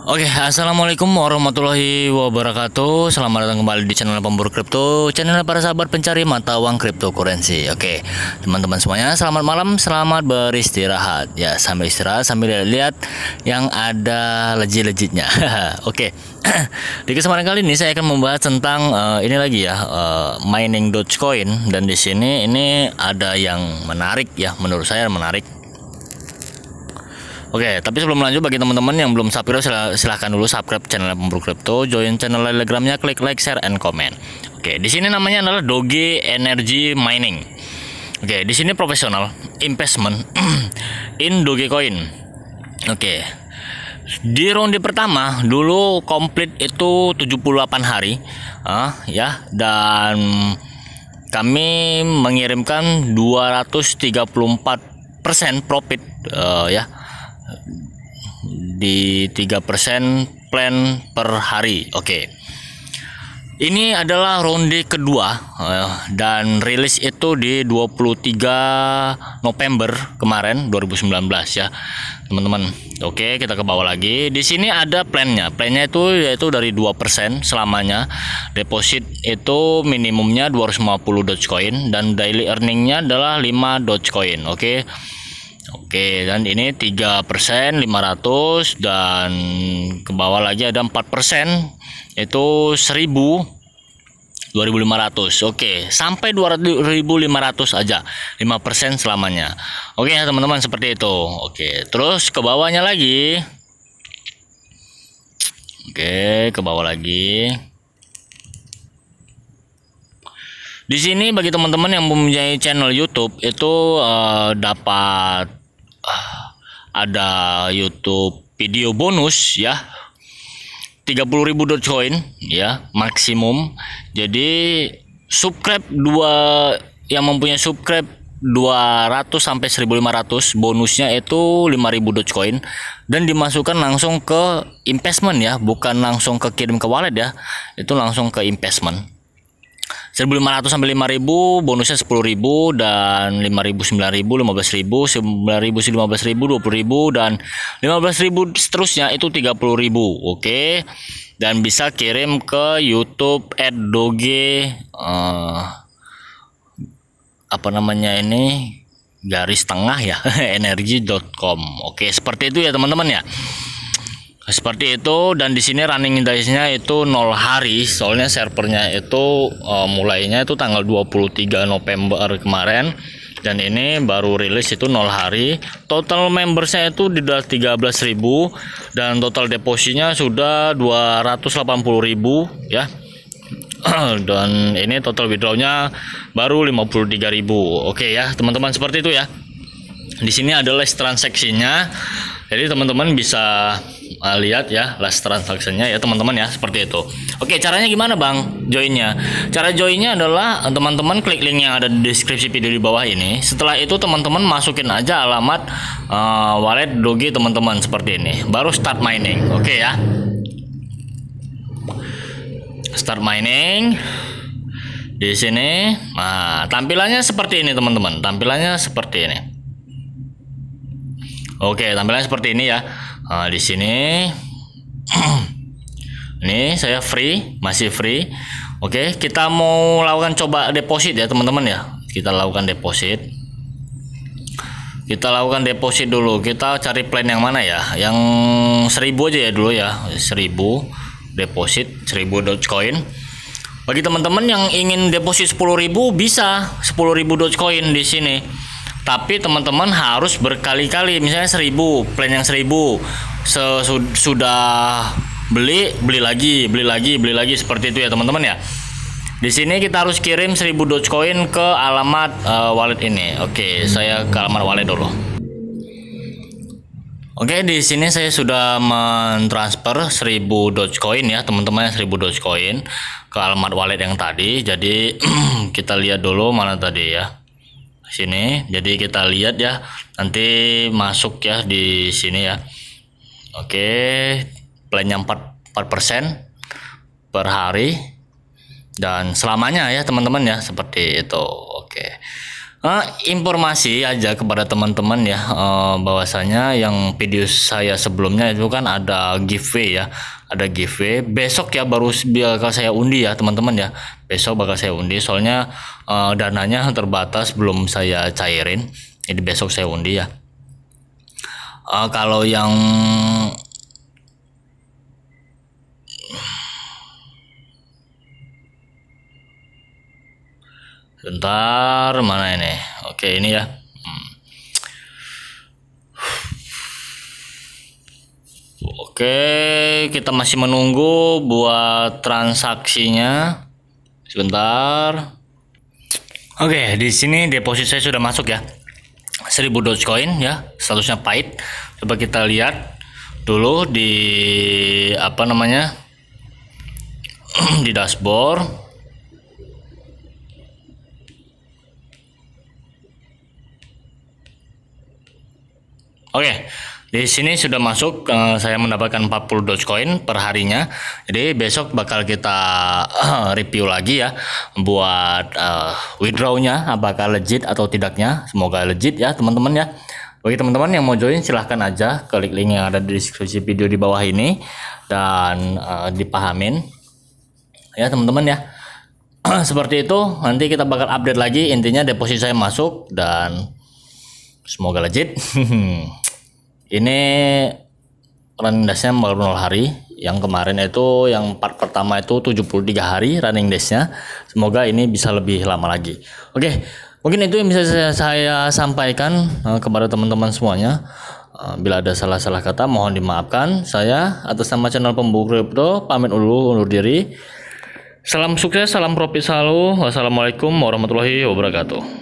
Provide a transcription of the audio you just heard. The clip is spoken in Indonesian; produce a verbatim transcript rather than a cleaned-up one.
Oke, assalamualaikum warahmatullahi wabarakatuh. Selamat datang kembali di channel Pemburu Kripto, channel para sahabat pencari mata uang cryptocurrency. Oke, teman-teman semuanya, selamat malam, selamat beristirahat. Ya, sambil istirahat sambil lihat yang ada legit-legitnya. Oke, di kesempatan kali ini saya akan membahas tentang uh, ini lagi ya, uh, mining Dogecoin, dan di sini ini ada yang menarik ya, menurut saya menarik. Oke, tapi sebelum lanjut, bagi teman-teman yang belum subscribe, silahkan dulu subscribe channel Pemburu Kripto, join channel Telegramnya, klik like, share, and comment. Oke, di sini namanya adalah Doge Energy Mining. Oke, di sini profesional investment in Dogecoin. Oke, di ronde pertama dulu komplit itu tujuh puluh delapan hari, ah, ya, dan kami mengirimkan dua ratus tiga puluh empat persen profit, uh, ya. Di tiga persen plan per hari. Oke. Ini adalah ronde kedua uh, dan rilis itu di dua puluh tiga November kemarin dua ribu sembilan belas ya, teman-teman. Oke, kita ke bawah lagi. Di sini ada plannya. Plannya itu yaitu dari dua persen selamanya. Deposit itu minimumnya dua ratus lima puluh Dogecoin dan daily earningnya adalah lima Dogecoin. Oke. Oke, dan ini tiga persen lima ratus, dan ke bawah lagi ada empat persen itu seribu, dua ribu lima ratus. Oke, sampai dua ribu lima ratus aja, lima persen selamanya. Oke ya teman-teman, seperti itu. Oke, terus ke bawahnya lagi. Oke, ke bawah lagi. Di sini bagi teman-teman yang mempunyai channel YouTube itu uh, dapat uh, ada YouTube video bonus ya, tiga puluh ribu Dogecoin ya maksimum. Jadi subscribe dua yang mempunyai subscribe dua ratus sampai seribu lima ratus, bonusnya itu lima ribu Dogecoin dan dimasukkan langsung ke investment ya, bukan langsung ke kirim ke wallet ya. Itu langsung ke investment. seribu lima ratus sampai lima ribu bonusnya sepuluh ribu, dan lima ribu sembilan ribu, lima belas ribu, sembilan ribu lima belas ribu, dua puluh ribu, dan lima belas ribu seterusnya itu tiga puluh ribu. Oke, dan bisa kirim ke YouTube at doge uh, apa namanya ini garis tengah ya energy dot com. Oke, seperti itu ya teman-teman ya. Seperti itu, dan di sini running days-nya itu nol hari, soalnya servernya itu uh, mulainya itu tanggal dua puluh tiga November kemarin, dan ini baru rilis itu nol hari. Total membersnya itu di tiga belas ribu, dan total depositnya sudah dua ratus delapan puluh ribu ya. Dan ini total withdrawnya baru lima puluh tiga ribu. Oke ya teman-teman, seperti itu ya. Di sini ada list transaksinya, jadi teman-teman bisa uh, lihat ya list transaksinya ya teman-teman ya, seperti itu. Oke, caranya gimana bang joinnya? Cara joinnya adalah teman-teman klik link yang ada di deskripsi video di bawah ini. Setelah itu teman-teman masukin aja alamat uh, wallet Doge teman-teman seperti ini, baru start mining. Oke ya, start mining di sini. Nah, tampilannya seperti ini teman-teman, tampilannya seperti ini. Oke, tampilannya seperti ini ya. Nah, di sini ini saya free, masih free. Oke, kita mau lakukan coba deposit ya teman-teman ya. Kita lakukan deposit. Kita lakukan deposit dulu. Kita cari plan yang mana ya? Yang seribu aja ya dulu ya. seribu deposit, seribu Dogecoin. Bagi teman-teman yang ingin deposit sepuluh ribu bisa sepuluh ribu Dogecoin di sini. Tapi teman-teman harus berkali-kali, misalnya seribu, plan yang seribu, sudah beli, beli lagi, beli lagi, beli lagi, seperti itu ya teman-teman ya. Di sini kita harus kirim seribu Dogecoin ke alamat uh, wallet ini. Oke, saya ke alamat wallet dulu. Oke, di sini saya sudah mentransfer seribu Dogecoin ya teman-teman, seribu Dogecoin ke alamat wallet yang tadi. Jadi kita lihat dulu mana tadi ya. Sini, jadi kita lihat ya, nanti masuk ya di sini ya. Oke, plannya empat persen per hari dan selamanya ya teman-teman ya, seperti itu. Oke, Uh, informasi aja kepada teman-teman ya, uh, bahwasanya yang video saya sebelumnya itu kan ada giveaway ya, ada giveaway besok ya, baru bakal saya undi ya teman-teman ya, besok bakal saya undi soalnya uh, dananya terbatas belum saya cairin, jadi besok saya undi ya. Uh, kalau yang bentar, mana ini? Oke, ini ya. Hmm. Oke, kita masih menunggu buat transaksinya. Sebentar. Oke, di sini deposit saya sudah masuk ya. seribu Dogecoin ya, statusnya pahit. Coba kita lihat dulu di apa namanya? di dashboard. Oke, di sini sudah masuk, uh, saya mendapatkan empat puluh Dogecoin per harinya. Jadi besok bakal kita uh, review lagi ya, buat uh, withdrawnya apakah legit atau tidaknya. Semoga legit ya teman-teman ya. Bagi teman-teman yang mau join silahkan aja klik link yang ada di deskripsi video di bawah ini dan uh, dipahamin ya teman-teman ya. Seperti itu, nanti kita bakal update lagi. Intinya deposit saya masuk dan semoga legit. Ini running days-nya baru nol hari. Yang kemarin itu yang part pertama itu tujuh puluh tiga hari running days-nya. Semoga ini bisa lebih lama lagi. Oke, mungkin itu yang bisa saya, saya sampaikan uh, kepada teman-teman semuanya. Uh, bila ada salah-salah kata mohon dimaafkan. Saya atas nama channel Pemburu Kripto pamit dulu, undur diri. Salam sukses, salam profit selalu. Wassalamualaikum warahmatullahi wabarakatuh.